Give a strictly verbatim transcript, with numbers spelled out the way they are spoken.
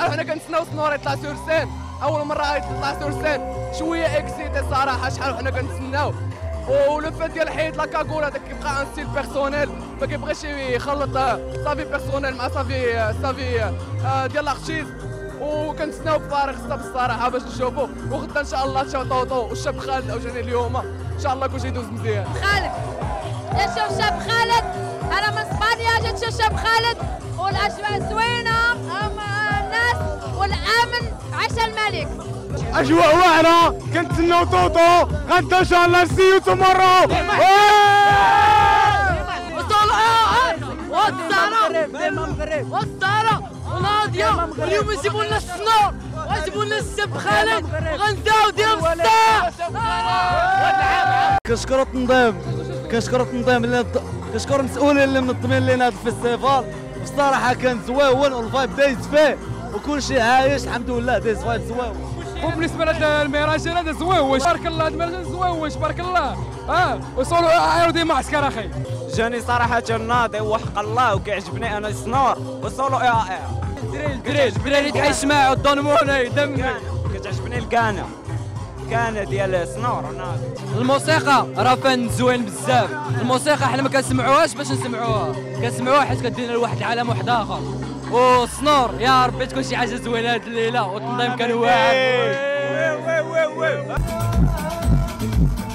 شحال حنا كنتسناو سنور يطلع سور سين، اول مره يطلع سور سين شويه اكسيتي صراحه، شحال حنا كنتسناو. ولو فات ديال حيد لا كاغول هذاك كيبقى ان ستيل بيرسونيل، ما كيبغيش يخلط صافي بيرسونيل مع صافي صافي ديال لارتيست، وكنتسناو بفارغ الصبر الصراحه باش نشوفوا. وغدا ان شاء الله تشاو طوطو والشاب خالد الاوجاني اليوم ان شاء الله كلشي يدوز مزيان. خالد جا تشوف شاب خالد، انا من اسبانيا جا تشوف شاب خالد، والاجواء زوينه، الناس والامن عاش الملك. اجواء واعره، كنتسناو طوطو غدا ان شاء الله. سي يو تومورو. والزهره والزهره وناديه، واليوم يجيبوا لنا السنور ويجيبوا لنا الشاب خالد وغنزاو ديال الساعه. كنشكروا التنظيم، كنشكروا التنظيم اللي كنشكروا المسؤولين اللي منظمين لنا هذا الفيستيفال. بصراحه كان زويون والفايب دايز فيه وكلشي عايش الحمد لله، دايز فايب زويون. وبالنسبه لهذا المهرجان هذا زويون، تبارك الله، هذا المهرجان زويون تبارك الله. اه وصولوا عاودوا معسكر اخي. جاني صراحه ناضي وحق الله وكيعجبني انا السنور وصولو اي اي دريل دريل بلالي تعيش معاه الضنموني دمي. كتعجبني الكانا الكانا ديال السنور ناضي. الموسيقى راه فن زوين بزاف، الموسيقى حنا ما كنسمعوهاش باش نسمعوها، كنسمعوها حيت كدينا لواحد العالم واحد اخر. والسنور يا ربي تكون شي حاجه زوينه هذه الليله، والتنظيم كان واعر.